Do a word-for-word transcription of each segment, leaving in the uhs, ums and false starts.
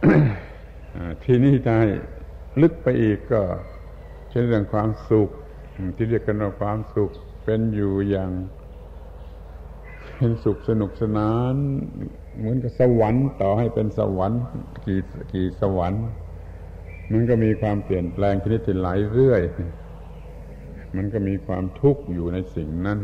ที่นี่ได้ลึกไปอีกก็เช่นเรื่องความสุขที่เรียกกันว่าความสุขเป็นอยู่อย่างเป็นสุขสนุกสนานเหมือนกับสวรรค์ต่อให้เป็นสวรรค์กี่กี่สวรรค์มันก็มีความเปลี่ยนแปลงชนิดที่ไหลเรื่อยมันก็มีความทุกข์อยู่ในสิ่งนั้น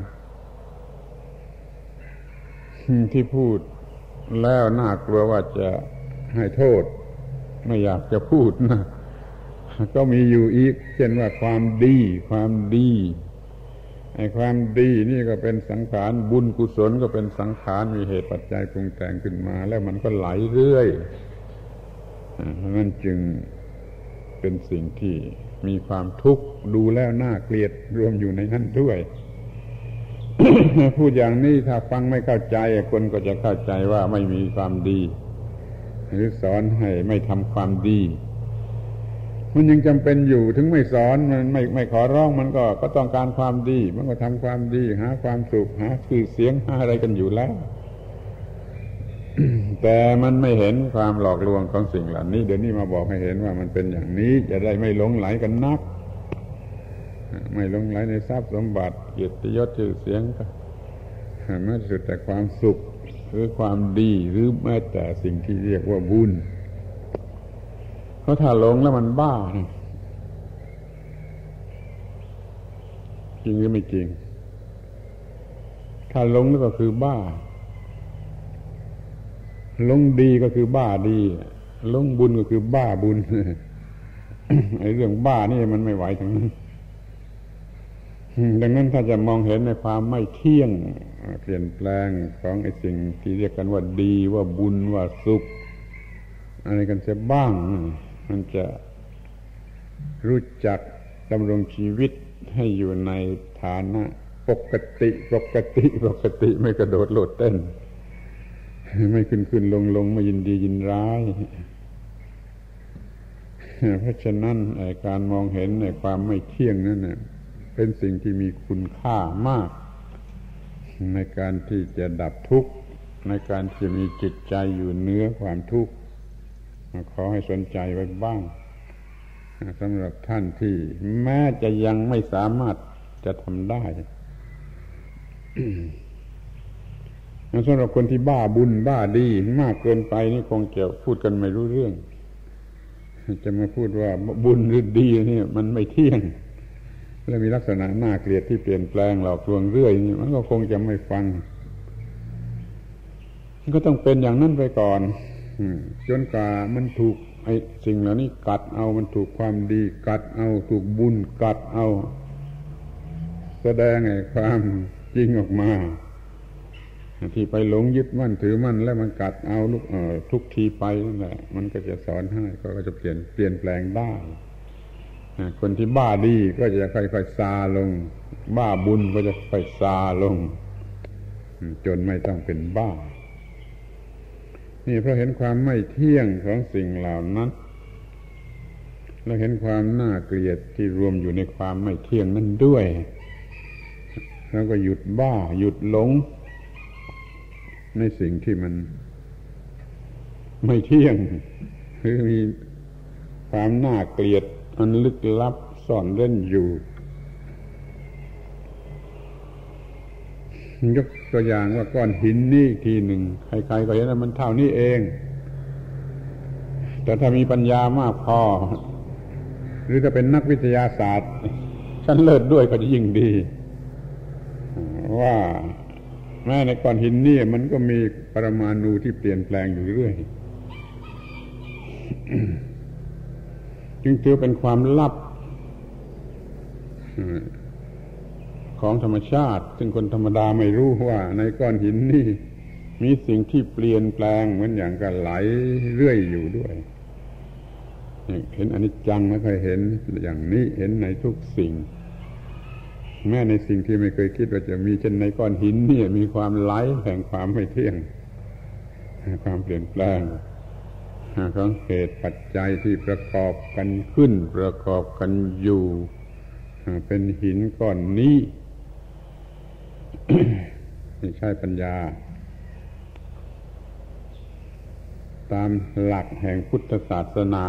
ที่พูดแล้วน่ากลัวว่าจะให้โทษไม่อยากจะพูดนะก็มีอยู่อีกเช่นว่าความดีความดีไอ้ความดีนี่ก็เป็นสังขารบุญกุศลก็เป็นสังขารมีเหตุปัจจัยปรุงแต่งขึ้นมาแล้วมันก็ไหลเรื่อยเพราะนั้นจึงเป็นสิ่งที่มีความทุกข์ดูแล้วน่าเกลียดรวมอยู่ในนั้นด้วย พูดอย่างนี้ถ้าฟังไม่เข้าใจคนก็จะเข้าใจว่าไม่มีความดีหรือสอนให้ไม่ทำความดีมันยังจำเป็นอยู่ถึงไม่สอนมันไม่ไม่ขอร้องมันก็ก็ต้องการความดีมันก็ทำความดีหาความสุขหาชื่อเสียงหาอะไรกันอยู่แล้ว แต่มันไม่เห็นความหลอกลวงของสิ่งเหล่านี้เดี๋ยวนี้มาบอกให้เห็นว่ามันเป็นอย่างนี้จะได้ไม่หลงไหลกันนักไม่หลงไหลในทรัพย์สมบัติเกียรติยศชื่อเสียงก็แม้สุดแต่ความสุขหรือความดีหรือแม้แต่สิ่งที่เรียกว่าบุญเพราะถ้าหลงแล้วมันบ้านะจริงหรือไม่จริงถ้าหลงแล้วก็คือบ้าหลงดีก็คือบ้าดีหลงบุญก็คือบ้าบุญ ไอ้เรื่องบ้านี่มันไม่ไหวทั้งนั้นดังนั้นถ้าจะมองเห็นในความไม่เที่ยงเปลี่ยนแปลงของไอ้สิ่งที่เรียกกันว่าดีว่าบุญว่าสุขอะไรกันเสียบ้างมันจะรู้จักดำรงชีวิตให้อยู่ในฐานะปกติปกติปกติไม่กระโดดโลดเต้นไม่ขึ้นขึ้นลงลงไม่ยินดียินร้ายเพราะฉะนั้นการมองเห็นในความไม่เที่ยงนั้นเนี่ยเป็นสิ่งที่มีคุณค่ามากในการที่จะดับทุกข์ในการที่มีจิตใจอยู่เหนือความทุกข์ขอให้สนใจไว้บ้างสำหรับท่านที่แม้จะยังไม่สามารถจะทำได้สำหรับคนที่บ้าบุญบ้าดีมากเกินไปนี่คงจะพูดกันไม่รู้เรื่องจะมาพูดว่าบุญหรือดีนี่มันไม่เที่ยงและมีลักษณะน่าเกลียดที่เปลี่ยนแปลงหลอกลวงเรื่อยนี่มันก็คงจะไม่ฟังมันก็ต้องเป็นอย่างนั้นไปก่อนจนกว่ามันถูกไอ้สิ่งเหล่านี้กัดเอามันถูกความดีกัดเอาถูกบุญกัดเอาแสดงไอ้ความจริงออกมาที่ไปหลงยึดมั่นถือมั่นแล้วมันกัดเอาลูกเอ่อทุกทีไปนั่นแหละมันก็จะสอนให้ก็จะเปลี่ยนเปลี่ยนแปลงได้คนที่บ้าดีก็จะค่อยๆซาลงบ้าบุญก็จะค่อยซาลงจนไม่ต้องเป็นบ้านี่เพราะเห็นความไม่เที่ยงของสิ่งเหล่านั้นและเห็นความน่าเกลียดที่รวมอยู่ในความไม่เที่ยงนั้นด้วยแล้วก็หยุดบ้าหยุดหลงในสิ่งที่มันไม่เที่ยงหรือมีความน่าเกลียดอันลึกลับซ่อนเร้นอยู่ยกตัวอย่างว่าก้อนหินนี่ทีหนึ่งใครๆก็เห็นว่ามันเท่านี้เองแต่ถ้ามีปัญญามากพอหรือถ้าเป็นนักวิทยาศาสตร์ชั้นเลิศด้วยก็จะยิ่งดีว่าแม้ในก้อนหินนี่มันก็มีปรมาณูที่เปลี่ยนแปลงอยู่เรื่อย จึงถือเป็นความลับของธรรมชาติซึ่งคนธรรมดาไม่รู้ว่าในก้อนหินนี่มีสิ่งที่เปลี่ยนแปลงเหมือนอย่างกันไหลเรื่อยอยู่ด้วยเห็นอนิจจังแล้วเคยเห็นอย่างนี้เห็นในทุกสิ่งแม้ในสิ่งที่ไม่เคยคิดว่าจะมีเช่นในก้อนหินนี่มีความไหลแห่งความไม่เที่ยงความเปลี่ยนแปลงของเหตุปัจจัยที่ประกอบกันขึ้นประกอบกันอยู่เป็นหินก้อนนี้ นี่ใช่ปัญญาตามหลักแห่งพุทธศาสนา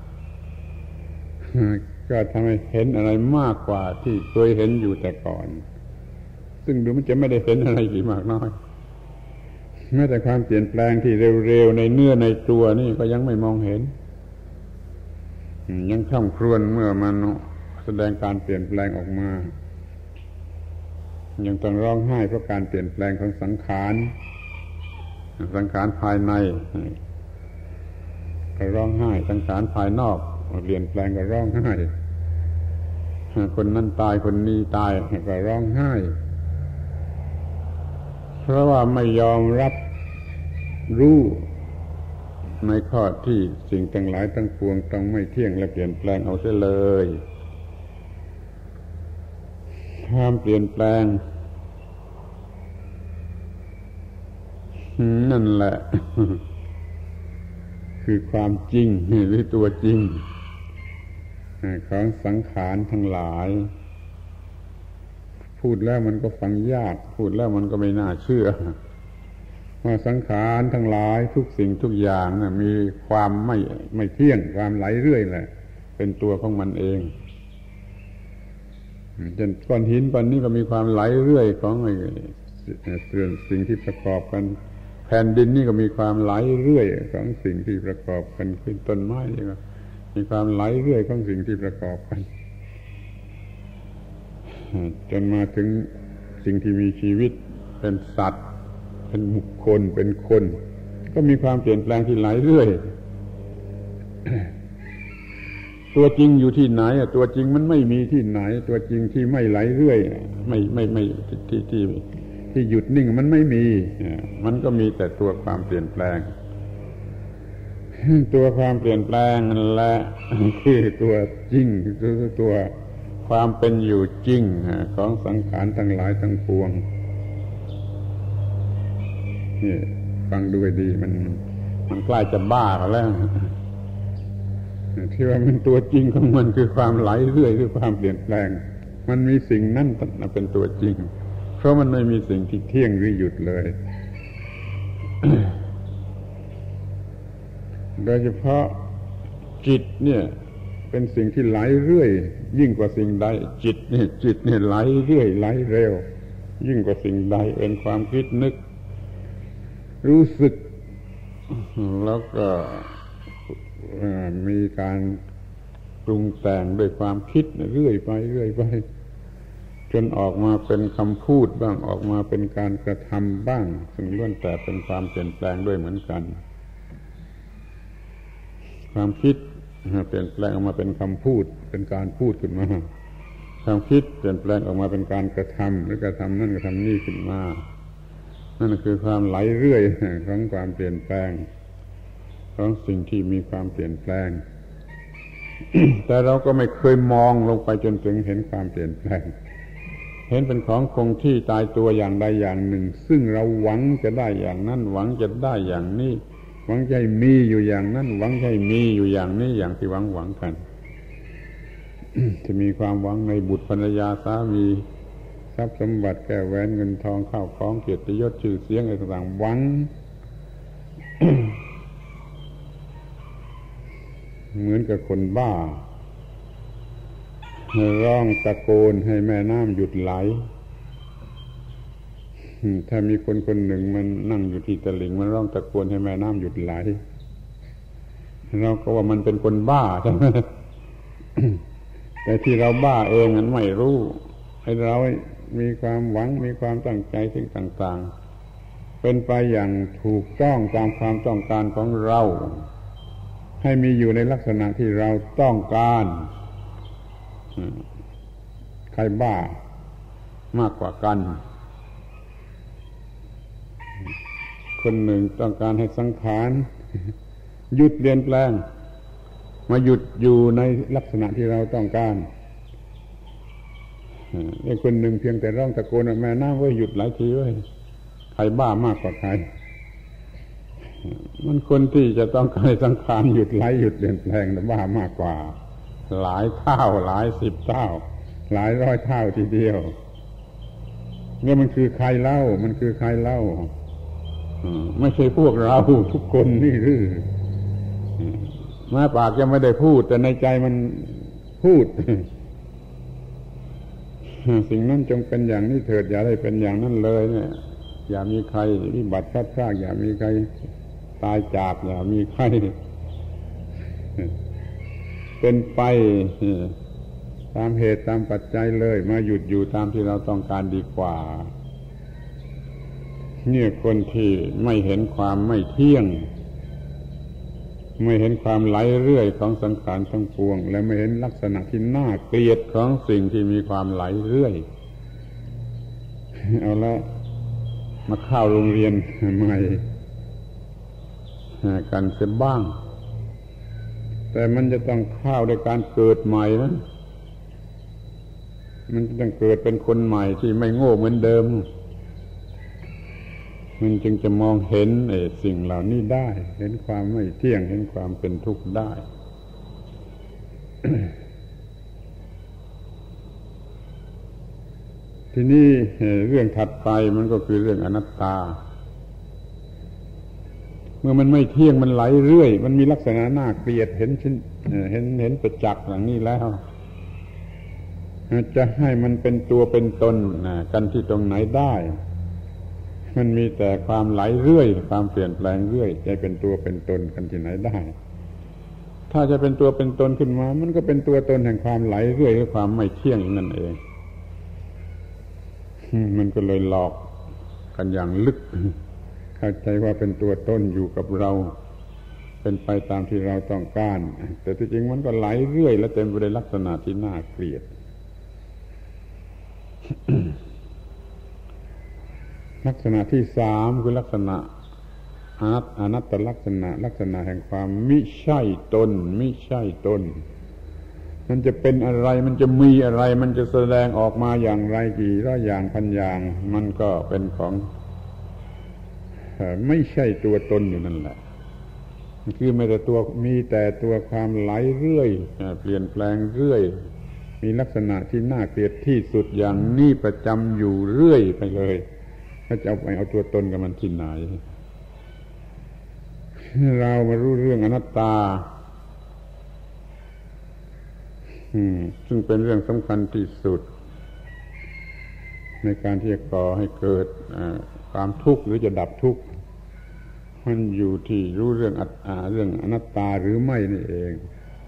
ก็ทำให้เห็นอะไรมากกว่าที่เคยเห็นอยู่แต่ก่อนซึ่งดูมันจะไม่ได้เห็นอะไรกี่มากน้อยแม้แต่ความเปลี่ยนแปลงที่เร็วๆในเนื้อในตัวนี่ก็ยังไม่มองเห็นยังคร่ำครวญเมื่อมันแสดงการเปลี่ยนแปลงออกมายังต้องร้องไห้เพราะการเปลี่ยนแปลงของสังขารสังขารภายในก็ร้องไห้สังขารภายนอกเปลี่ยนแปลงก็ร้องไห้คนนั้นตายคนนี้ตายก็ร้องไห้เพราะว่าไม่ยอมรับรู้ในข้อที่สิ่งทั้งหลายทั้งปวงต้องไม่เที่ยงและเปลี่ยนแปลงเอาเสียเลยความเปลี่ยนแปลงนั่นแหละคือความจริงหรือตัวจริงของสังขารทั้งหลายพูดแล้วมันก็ฟังยากพูดแล้วมันก็ไม่น่าเชื่อว่าสังขารทั้งหลายทุกสิ่งทุกอย่างนะมีความไม่ไม่เที่ยงความไหลเรื่อยแหละเป็นตัวของมันเองเช่นก้อนหินปันนี้ก็มีความไหลเรื่อยของไอ้สิ่งที่ประกอบกันแผ่นดินนี่ก็มีความไหลเรื่อยของสิ่งที่ประกอบกันขึ้นต้นไม้นี่ก็มีความไหลเรื่อยของสิ่งที่ประกอบกันจนมาถึงสิ่งที่มีชีวิตเป็นสัตว์เป็นบุคคลเป็นคนก็มีความเปลี่ยนแปลงที่ไหลเรื่อยตัวจริงอยู่ที่ไหนตัวจริงมันไม่มีที่ไหนตัวจริงที่ไม่ไหลเรื่อยไม่ไม่ไม่ที่ที่ที่หยุดนิ่งมันไม่มีมันก็มีแต่ตัวความเปลี่ยนแปลงตัวความเปลี่ยนแปลงนั่นแหละคือตัวจริงคือตัวความเป็นอยู่จริงของสังขารทั้งหลายทั้งปวงนี่ฟังดูให้ดีมันมันใกล้จะบ้าแล้วที่ว่ามันตัวจริงของมันคือความไหลเรื่อยหรือความเปลี่ยนแปลงมันมีสิ่งนั้นเป็นตัวจริงเพราะมันไม่มีสิ่งที่เที่ยงหรือหยุดเลย โดยเฉพาะจิตเนี่ยเป็นสิ่งที่ไหลเรื่อยยิ่งกว่าสิ่งใดจิตเนี่ยจิตเนี่ยไหลเรื่อยไหลเร็วยิ่งกว่าสิ่งใดเป็นความคิดนึกรู้สึกแล้วก็มีการปรุงแต่งด้วยความคิดเรื่อยไปเรื่อยไปจนออกมาเป็นคำพูดบ้างออกมาเป็นการกระทำบ้างซึ่งล้วนแต่เป็นความเปลี่ยนแปลงด้วยเหมือนกันความคิดเปลี่ยนแปลงออกมาเป็นคำพูดเป็นการพูดขึ้นมาความคิดเปลี่ยนแปลงออกมาเป็นการกระทำหรือกระทำนั่นกระทำนี่ขึ้นมานั่นคือความไหลเรื่อยของความเปลี่ยนแปลงของสิ่งที่มีความเปลี่ยนแปลง แต่เราก็ไม่เคยมองลงไปจนถึงเห็นความเปลี่ยนแปลงเห็นเป็นของคงที่ตายตัวอย่างใดอย่างหนึ่งซึ่งเราหวังจะได้อย่างนั้นหวังจะได้อย่างนี้หวังจะมีอยู่อย่างนั้นหวังจะมีอยู่อย่างนี้อย่างที่หวังหวังกัน จะมีความหวังในบุตรภรรยาสามีทรัพย์สมบัติแก้วแหวนเงินทองข้าวของเกียรติยศชื่อเสียงอะไรต่างๆหวัง เหมือนกับคนบ้าร้องตะโกนให้แม่น้ำหยุดไหลถ้ามีคนคนหนึ่งมันนั่งอยู่ที่ตลิ่งมันร้องตะโกนให้แม่น้ำหยุดไหลเราก็ว่ามันเป็นคนบ้าใช่ไหม แต่ที่เราบ้าเองมันไม่รู้ให้เรามีความหวังมีความตั้งใจสิ่งต่างๆเป็นไปอย่างถูกต้องตามความต้องการของเราให้มีอยู่ในลักษณะที่เราต้องการใครบ้ามากกว่ากันคนหนึ่งต้องการให้สังขารหยุดเปลี่ยนแปลงมาหยุดอยู่ในลักษณะที่เราต้องการไอ้คนหนึ่งเพียงแต่ร้องตะโกนแม่น้ำว่าหยุดหลายทีเว้ยใครบ้ามากกว่าใครมันคนที่จะต้องการให้สังขารหยุดไหลหยุดเปลี่ยนแปลงแต่บ้ามากกว่าหลายเท่าหลายสิบเท่าหลายร้อยเท่าทีเดียวเนี่ยมันคือใครเล่ามันคือใครเล่าไม่ใช่พวกเราทุกคนนี่หรือแม้ปากยังไม่ได้พูดแต่ในใจมันพูดสิ่งนั้นจงเป็นอย่างนี้เถิดอย่าได้เป็นอย่างนั้นเลยเนี่ยอย่ามีใครวิบัติพลาดพลาดอย่ามีใครตายจากอย่ามีใครเป็นไปตามเหตุตามปัจจัยเลยมาหยุดอยู่ตามที่เราต้องการดีกว่าเนี่ยคนที่ไม่เห็นความไม่เที่ยงไม่เห็นความไหลเรื่อยของสังขารทั้งปวงและไม่เห็นลักษณะที่น่าเกลียดของสิ่งที่มีความไหลเรื่อยเอาละมาเข้าโรงเรียนใหม่กันเสียบ้างแต่มันจะต้องเข้าด้วยการเกิดใหม่นะมันจะต้องเกิดเป็นคนใหม่ที่ไม่โง่เหมือนเดิมมันจึงจะมองเห็นไอ้สิ่งเหล่านี้ได้เห็นความไม่เที่ยงเห็นความเป็นทุกข์ได้ ทีนี้เรื่องถัดไปมันก็คือเรื่องอนัตตาเมื่อมันไม่เที่ยงมันไหลเรื่อยมันมีลักษณะน่าเกลียดเห็นเห็นเห็นเห็นประจักษ์อย่างนี้แล้วจะให้มันเป็นตัวเป็นตนกันที่ตรงไหนได้มันมีแต่ความไหลเรื่อยความเปลี่ยนแปลงเรื่อยจะเป็นตัวเป็นตนกันที่ไหนได้ถ้าจะเป็นตัวเป็นตนขึ้นมามันก็เป็นตัวตนแห่งความไหลเรื่อยหรือความไม่เที่ยงนั่นเองมันก็เลยหลอกกันอย่างลึกเข้าใจว่าเป็นตัวตนอยู่กับเราเป็นไปตามที่เราต้องการแต่ที่จริงมันก็ไหลเรื่อยและเต็มไปด้วยลักษณะที่น่าเกลียด ลักษณะที่สามคือลักษณะอนัตอนัตตลักษณะลักษณะแห่งความมิใช่ตนมิใช่ตนมันจะเป็นอะไรมันจะมีอะไรมันจะแสดงออกมาอย่างไรกี่ร้อยอย่างพันอย่างมันก็เป็นของไม่ใช่ตัวตนอยู่นั่นแหละคือไม่แต่ตัวมีแต่ตัวความไหลเรื่อยเปลี่ยนแปลงเรื่อยมีลักษณะที่น่าเกลียดที่สุดอย่างนี้ประจำอยู่เรื่อยไปเลยถ้าจะเอาไปเอาตัวตนกับมันที่ไหนเรามารู้เรื่องอนัตตาซึ่งเป็นเรื่องสำคัญที่สุดในการที่จะก่อให้เกิดความทุกข์หรือจะดับทุกข์มันอยู่ที่รู้เรื่องอัตตาเรื่องอนัตตาหรือไม่นี่เอง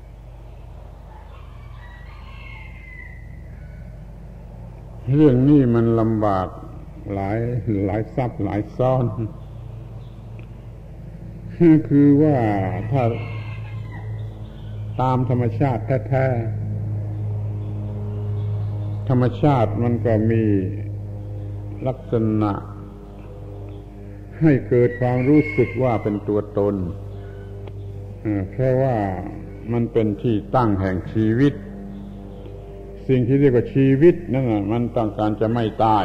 เรื่องนี้มันลำบากหลายหลายซับหลายซ้อนคือว่าถ้าตามธรรมชาติแท้ๆธรรมชาติมันก็มีลักษณะให้เกิดความรู้สึกว่าเป็นตัวตนเพราะว่ามันเป็นที่ตั้งแห่งชีวิตสิ่งที่เรียกว่าชีวิตนั่นน่ะมันต้องการจะไม่ตาย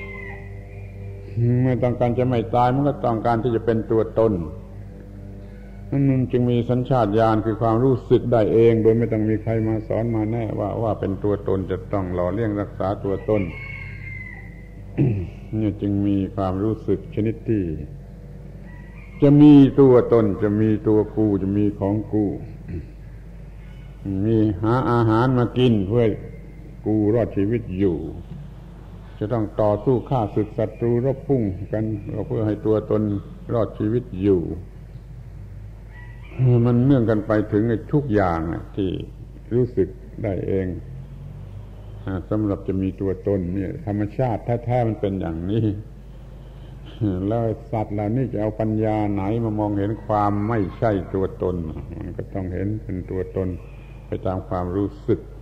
เมื่อต้องการจะไม่ตายมันก็ต้องการที่จะเป็นตัวตนนั่นมันจึงมีสัญชาตญาณคือความรู้สึกได้เองโดยไม่ต้องมีใครมาสอนมาแน่ว่าว่าเป็นตัวตนจะต้องหล่อเลี้ยงรักษาตัวตน นี่จึงมีความรู้สึกชนิดที่จะมีตัวตนจะมีตัวกูจะมีของกูมีหาอาหารมากินเพื่อกูรอดชีวิตอยู่จะต้องต่อสู้ฆ่าศึกศัตรูรบพุ่งกันเพื่อให้ตัวตนรอดชีวิตอยู่มันเนื่องกันไปถึงทุกอย่างที่รู้สึกได้เองสำหรับจะมีตัวตนเนี่ยธรรมชาติแท้ๆมันเป็นอย่างนี้แล้วสัตว์เหล่านี้จะเอาปัญญาไหนมามองเห็นความไม่ใช่ตัวตนมันก็ต้องเห็นเป็นตัวตนไปตามความรู้สึก